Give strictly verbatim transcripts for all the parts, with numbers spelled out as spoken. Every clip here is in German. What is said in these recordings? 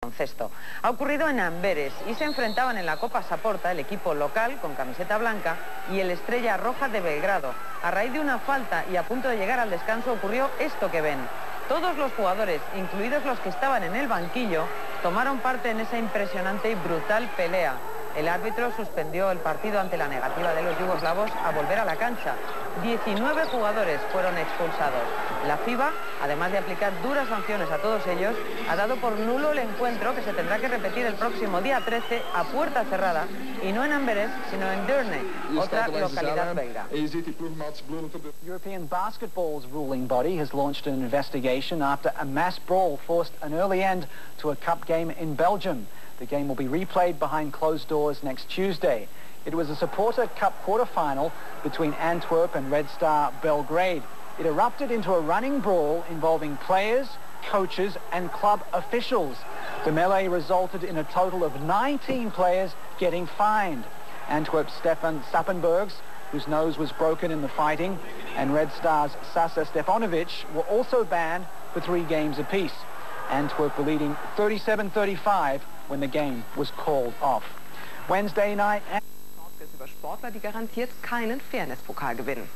baloncesto. Ha ocurrido en Amberes y se enfrentaban en la Copa Saporta el equipo local con camiseta blanca y el Estrella Roja de Belgrado. A raíz de una falta y a punto de llegar al descanso ocurrió esto que ven. Todos los jugadores, incluidos los que estaban en el banquillo, tomaron parte en esa impresionante y brutal pelea. El árbitro suspendió el partido ante la negativa de los yugoslavos a volver a la cancha. diecinueve jugadores fueron expulsados. La FIBA, además de aplicar duras sanciones a todos ellos, ha dado por nulo el encuentro que se tendrá que repetir el próximo día trece a puerta cerrada y no en Amberes, sino en Deurne, otra localidad belga. European Basketball's ruling body has launched an investigation after a mass brawl forced an early end to a cup game in Belgium. The game will be replayed behind closed doors next Tuesday. It was a Supporter Cup quarter-final between Antwerp and Red Star Belgrade. It erupted into a running brawl involving players, coaches and club officials. The melee resulted in a total of nineteen players getting fined. Antwerp's Stefan Sappenbergs, whose nose was broken in the fighting, and Red Star's Sasa Stefanovic were also banned for three games apiece. Antwerp were leading thirty-seven thirty-five when the game was called off. Wednesday night... ...über Sportler, die garantiert keinen Fairness-Pokal gewinnen.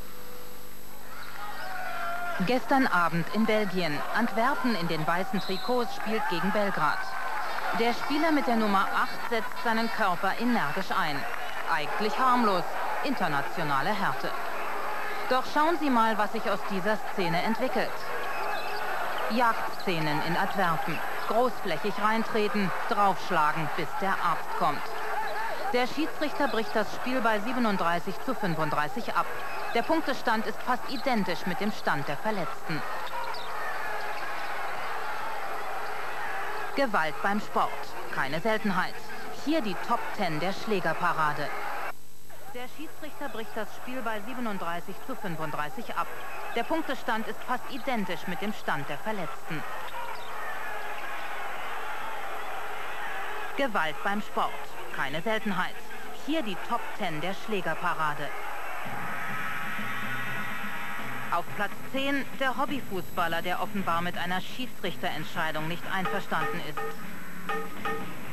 Gestern Abend in Belgien. Antwerpen in den weißen Trikots spielt gegen Belgrad. Der Spieler mit der Nummer acht setzt seinen Körper energisch ein. Eigentlich harmlos, internationale Härte. Doch schauen Sie mal, was sich aus dieser Szene entwickelt. Jagdszenen in Antwerpen. Großflächig reintreten, draufschlagen, bis der Arzt kommt. Der Schiedsrichter bricht das Spiel bei siebenunddreißig zu fünfunddreißig ab. Der Punktestand ist fast identisch mit dem Stand der Verletzten. Gewalt beim Sport. Keine Seltenheit. Hier die Top zehn der Schlägerparade. Der Schiedsrichter bricht das Spiel bei siebenunddreißig zu fünfunddreißig ab. Der Punktestand ist fast identisch mit dem Stand der Verletzten. Gewalt beim Sport. Keine Seltenheit. Hier die Top zehn der Schlägerparade. Auf Platz zehn der Hobbyfußballer, der offenbar mit einer Schiedsrichterentscheidung nicht einverstanden ist.